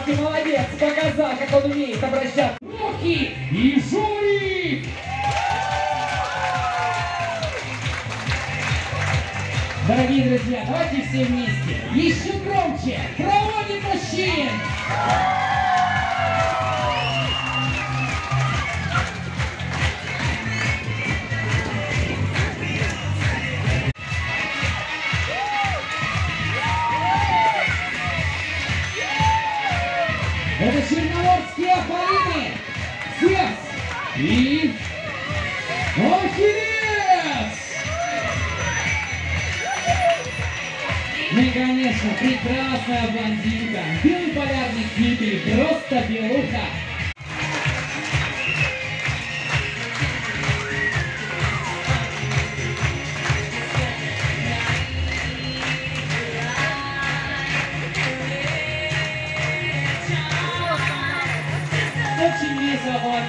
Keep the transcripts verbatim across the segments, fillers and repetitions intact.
ты молодец, показал, как он умеет обращаться. Руки и Жулик! Дорогие друзья, давайте все вместе, еще громче, проводим мужчин! Это черноморские Афалины, Зевс и Ахиллес! Ну и, конечно, прекрасная блондинка, белый полярный китель, просто белуха. Очень весело было.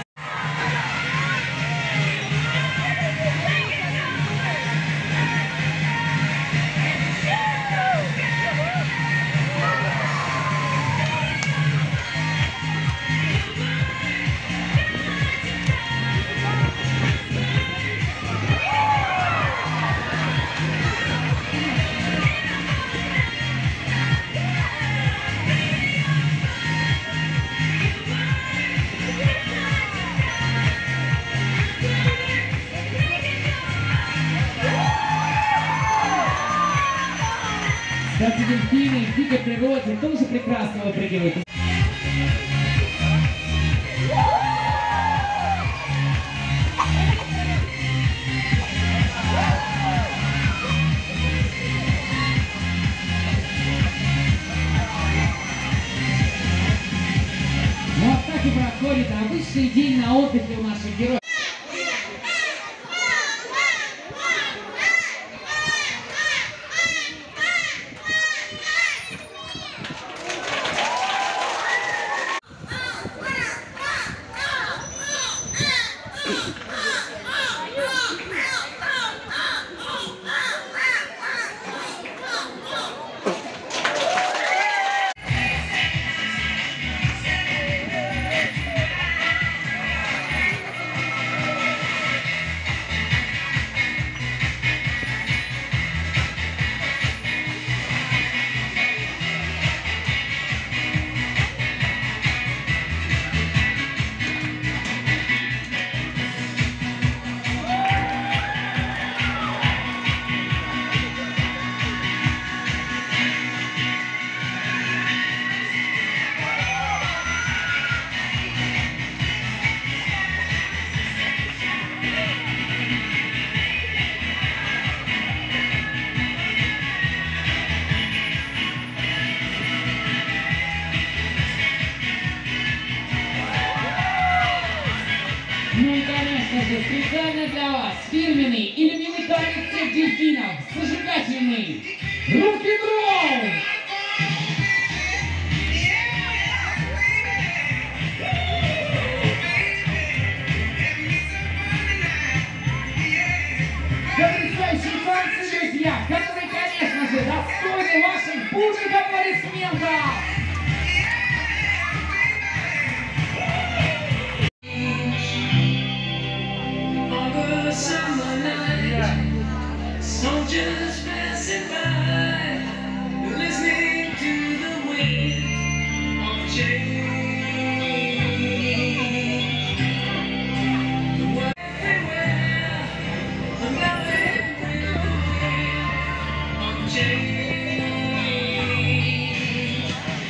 Кстати, дельфины в дикой природе тоже прекрасно выпрыгивают. Ну а так и проходит обычный день на отдыхе у наших героев. Ну и, конечно же, специально для вас фирменный иллюминный танец всех дельфинов, зажигательный рок-н-ролл! Потрясающие танцы, друзья, которые, конечно же, достойны ваших бурных аплодисментов! Soldiers passing by, listening to the wind of change. Everywhere, nothing will the wind of change.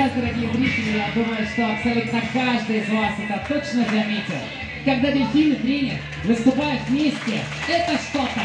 сейчас, дорогие зрители, я думаю, что абсолютно каждый из вас это точно заметил. Когда дельфин и тренер выступают вместе, это что-то.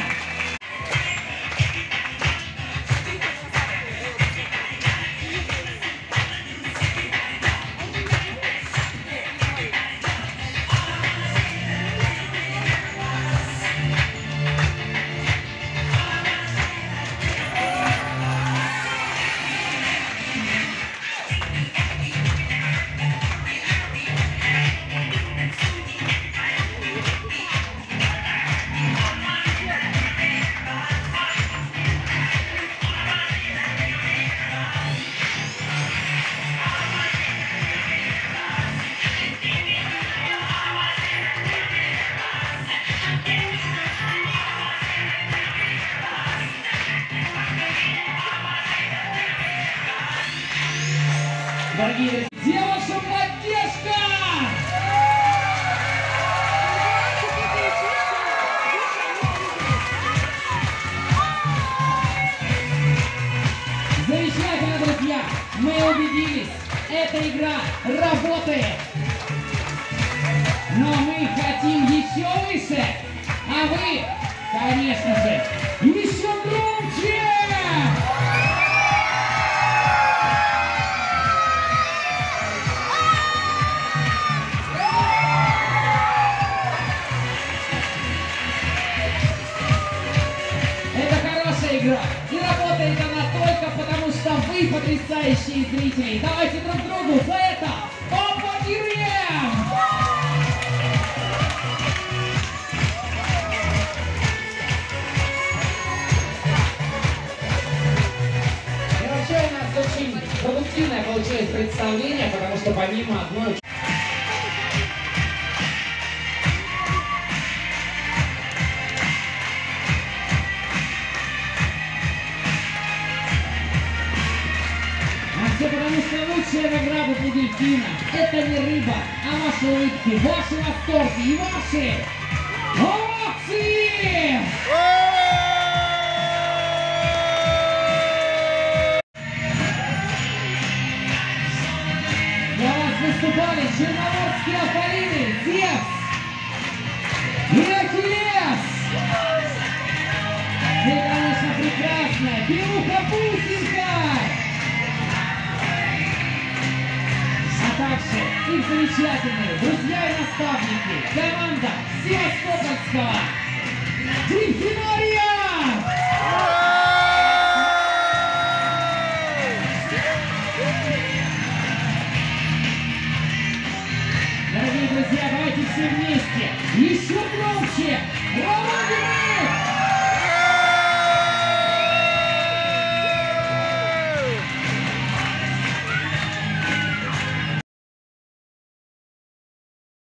Дорогие друзья, где ваша поддержка? Замечательно, друзья! Мы убедились, эта игра работает. Но мы хотим еще выше, а вы, конечно же, еще громче! Игра. И работает она только потому, что вы потрясающие зрители. Давайте друг другу за это поаплодируем! И вообще у нас очень продуктивное получилось представление, потому что помимо одной... Все потому, что лучшая награда для дельфина – это не рыба, а ваши улыбки, ваши восторги и ваши овации! Для вас выступали черноморские афалины, Зевс и Ахиллес! И, конечно, прекрасная Белуха-Бусинка! Также их замечательные друзья и наставники, команда Севастопольского Дельфинария! Дорогие друзья, давайте все вместе, еще громче!